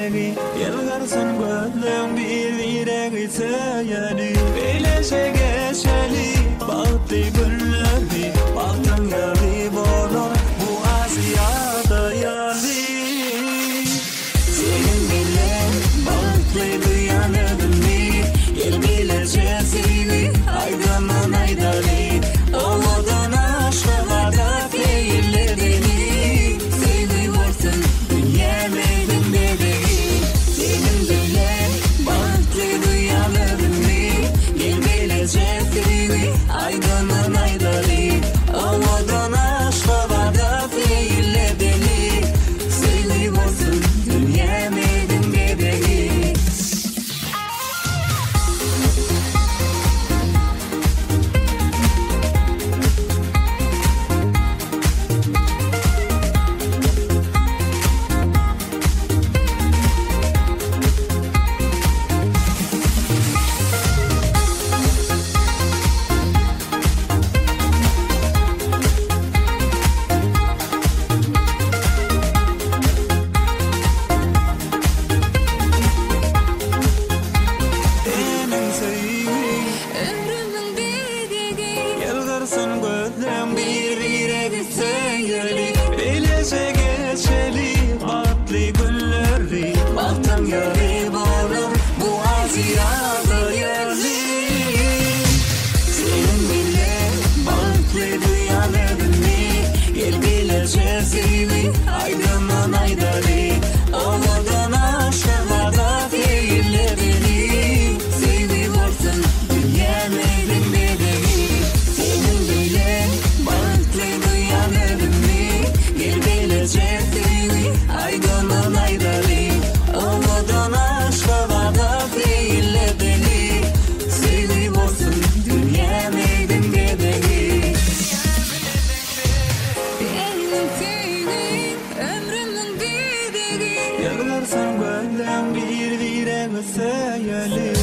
bedegi yalgarsın gözlüm bir yürek sayali Eylese geçeli bahtı günleri baktın yarı bolur bu Asya'da yali Senin bile bahtlı dünyanın mi el bilece seni aydınlan aydali Oğlan aşkına da feyille beni Seni varsın dünyaların bebeği Senin bile bahtlı dünyanın mi el bilece seni aydınlan aydali Oğlan aşkına da feyille beni Seni varsın dünyaların bebeği Ömrümün bedegi Yalgarsın gözlüm bir yürek sayali Eylese geçeli bahtlı günleri baktın yarı bolur bu Asya'da yali Senin bile bahtlı dünyanın mi el bilece seni aydınlan aydali Oğlan aşkına da feyille beni Seni varsın dünyaların bebeği Senin bile bahtlı dünyanın mi el bilece seni aydınlan aydali Oğlan aşkına da feyille beni Seni varsın dünyaların bebeği Benim senin ömrümün bedegi Yalgarsın gözlüm bir yürek sayali